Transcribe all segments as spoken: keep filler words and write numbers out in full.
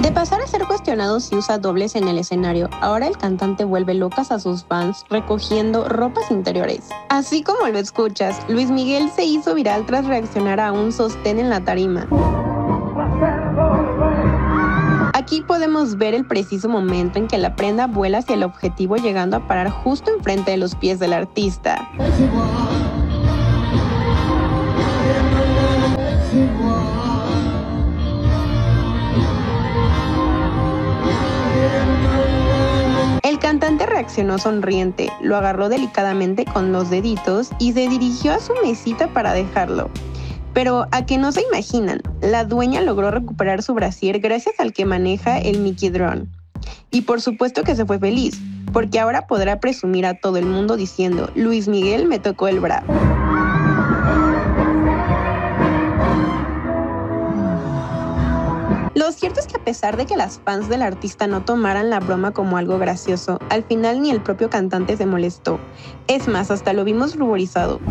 De pasar a ser cuestionado si usa dobles en el escenario, ahora el cantante vuelve locas a sus fans recogiendo ropas interiores. Así como lo escuchas, Luis Miguel se hizo viral tras reaccionar a un sostén en la tarima. Aquí podemos ver el preciso momento en que la prenda vuela hacia el objetivo, llegando a parar justo enfrente de los pies del artista. El cantante reaccionó sonriente, lo agarró delicadamente con los deditos y se dirigió a su mesita para dejarlo. Pero a que no se imaginan, la dueña logró recuperar su brasier gracias al que maneja el Mickey Drone. Y por supuesto que se fue feliz, porque ahora podrá presumir a todo el mundo diciendo: Luis Miguel me tocó el bra. Lo cierto es que a pesar de que las fans del artista no tomaran la broma como algo gracioso, al final ni el propio cantante se molestó. Es más, hasta lo vimos ruborizado.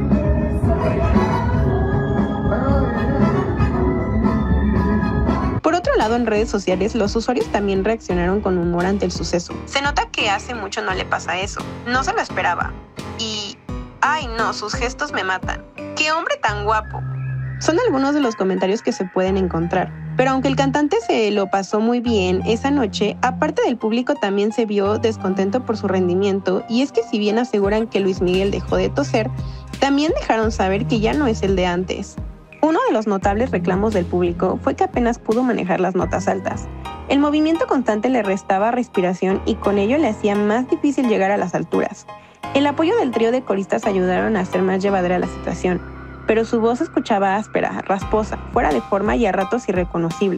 Por otro lado, en redes sociales, los usuarios también reaccionaron con humor ante el suceso. Se nota que hace mucho no le pasa eso. No se lo esperaba. Y... ¡ay no! Sus gestos me matan. ¡Qué hombre tan guapo! Son algunos de los comentarios que se pueden encontrar. Pero aunque el cantante se lo pasó muy bien esa noche, aparte del público también se vio descontento por su rendimiento, y es que si bien aseguran que Luis Miguel dejó de toser, también dejaron saber que ya no es el de antes. Uno de los notables reclamos del público fue que apenas pudo manejar las notas altas. El movimiento constante le restaba respiración y con ello le hacía más difícil llegar a las alturas. El apoyo del trío de coristas ayudaron a hacer más llevadera la situación, pero su voz se escuchaba áspera, rasposa, fuera de forma y a ratos irreconocible.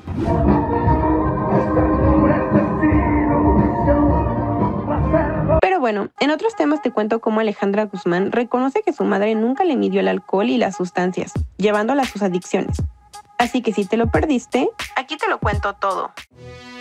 Pero bueno, en otros temas te cuento cómo Alejandra Guzmán reconoce que su madre nunca le midió el alcohol y las sustancias, llevándola a sus adicciones. Así que si te lo perdiste, aquí te lo cuento todo.